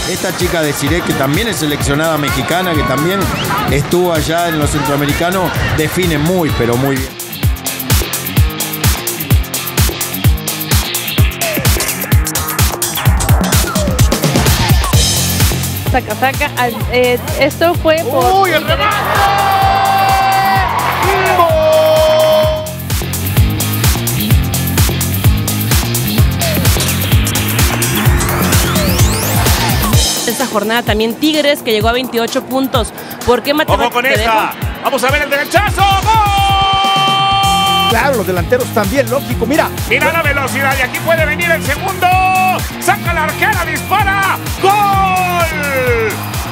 esta chica de Desiree, que también es seleccionada mexicana, que también estuvo allá en los centroamericanos, define muy, pero muy bien. Saca. Esto fue por... ¡Uy, el remate! Esta jornada también Tigres, que llegó a 28 puntos. ¿Por qué ¡Ojo con esta! ¡Vamos a ver el derechazo! ¡Gol! Claro, los delanteros también, lógico, mira. Mira la velocidad y aquí puede venir el segundo. ¡Saca la arquera, dispara! ¡Gol!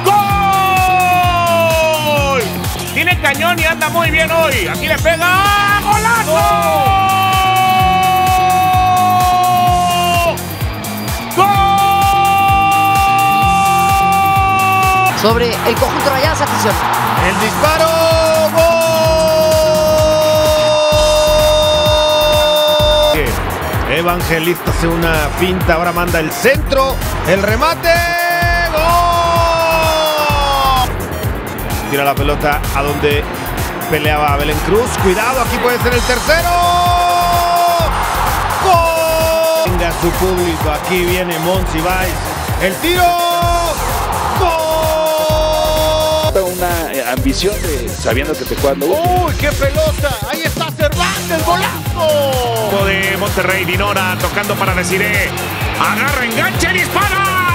¡Gol! Tiene cañón y anda muy bien hoy. Aquí le pega. ¡Golazo! Sobre el conjunto Rayadas, atención. El disparo, gol. Evangelista hace una finta, ahora manda el centro, el remate, gol. Tira la pelota a donde peleaba Belén Cruz. Cuidado, aquí puede ser el tercero. Gol. Venga su público, aquí viene Monsiváis. El tiro. Una ambición de sabiendo que te cuando. ¡Uy, qué pelota! Ahí está Cervantes, golazo. De Monterrey, Dinora tocando para Desiree. Agarra, enganche, dispara.